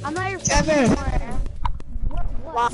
I'm not your friend anymore. What?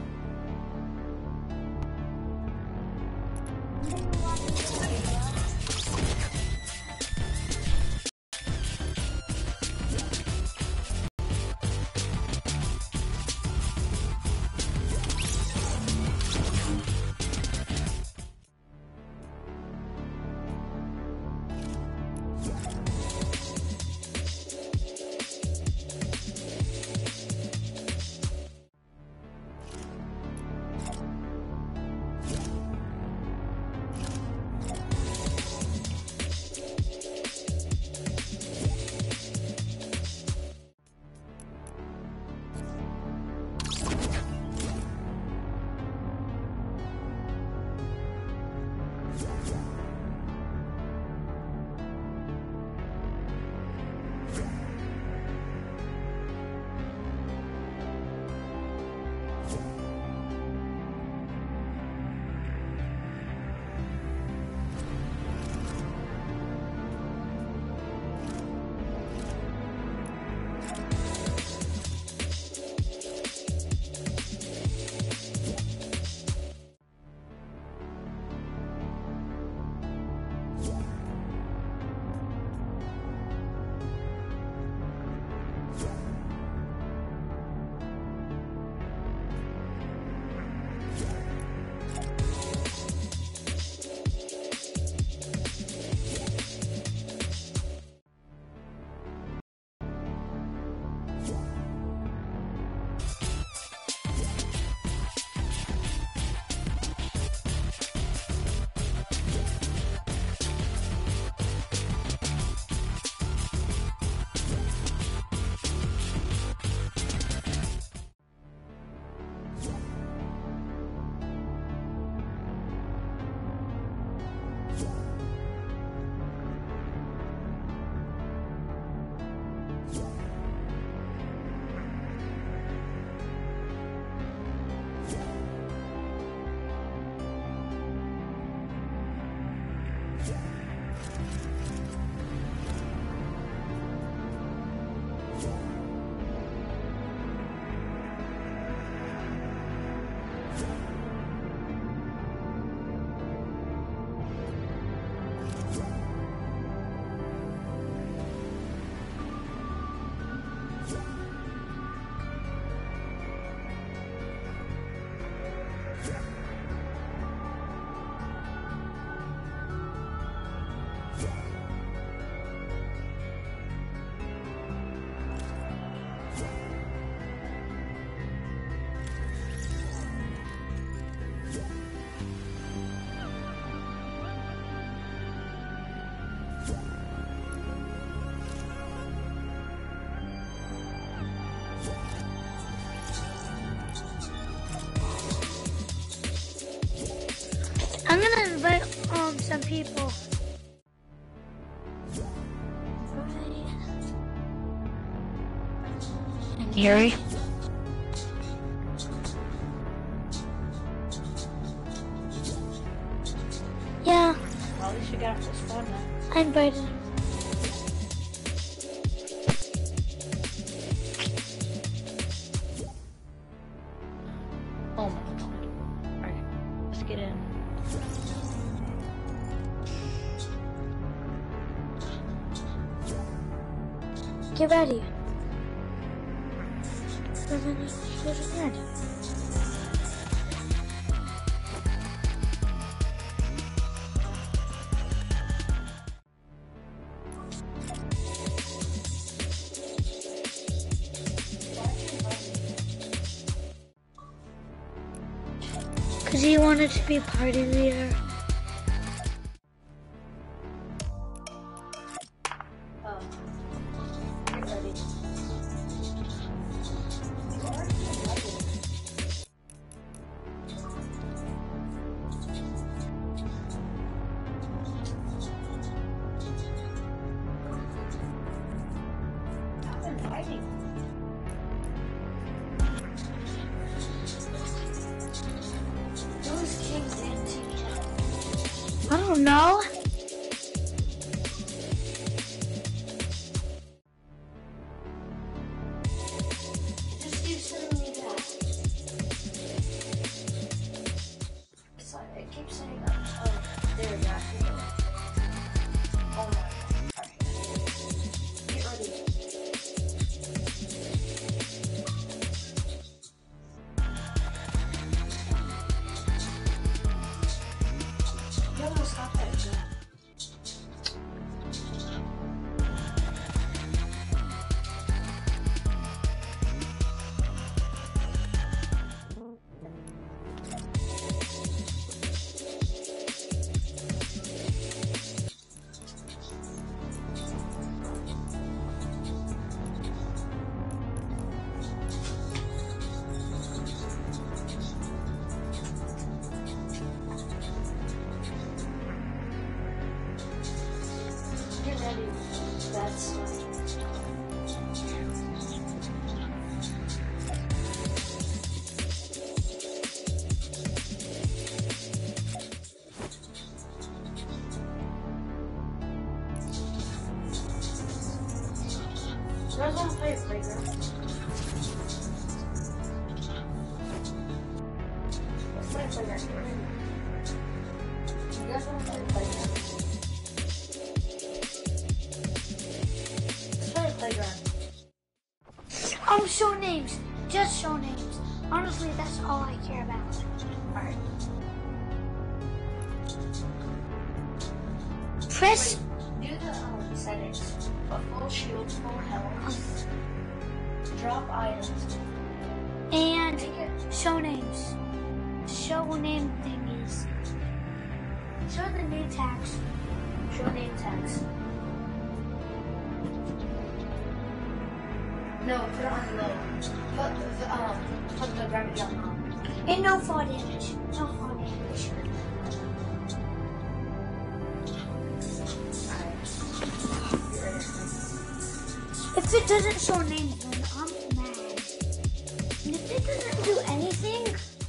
I'm gonna invite some people. And Yuri? Yeah, Well, at least you got this phone now. I invited him. Oh my god. Alright, let's get in. Get ready. Get ready. Because he wanted to be a party leader. I don't know. guys want to play a playground? Let's play a playground first. You guys want to play a playground? Let's play a playground. Show names. Just show names. Honestly, that's all I care about. Alright. Press. Do the settings. Put full shield, full health. Drop items. And show names. Show name thingies. Show the name tags. Show name tags. No, put it on low. Put the gravity on low. And no fall damage. No fall damage. If it doesn't show names, then I'm mad. And if it doesn't do anything,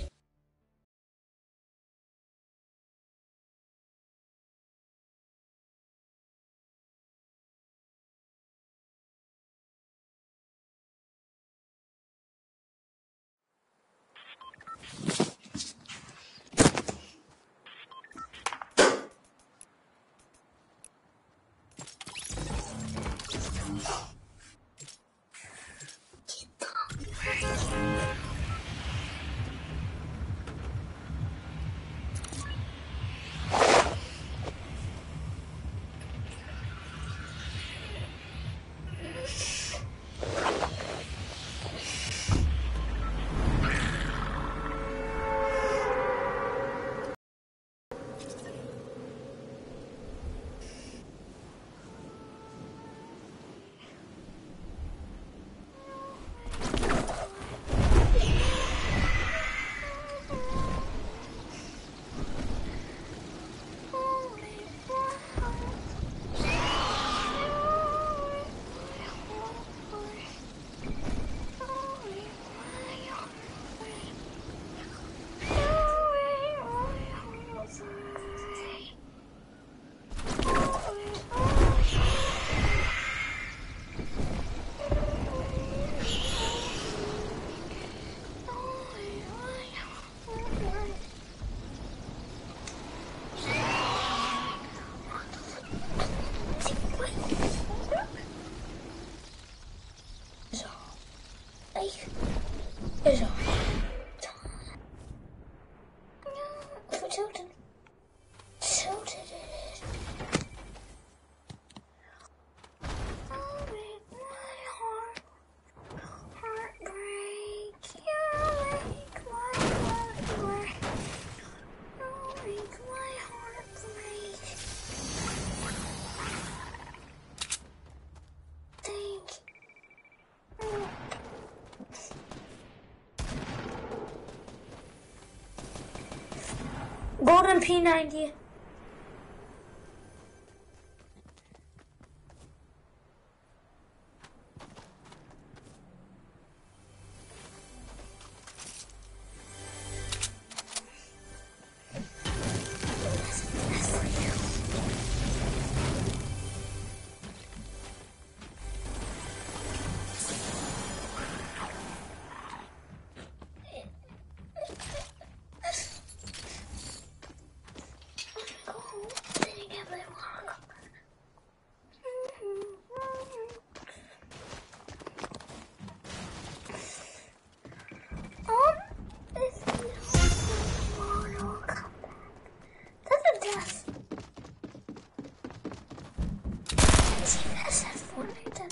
is on. Tilted it. Oh, make my heart break. You make my heart break. Oh, make my heart break. Thank you. Golden P90.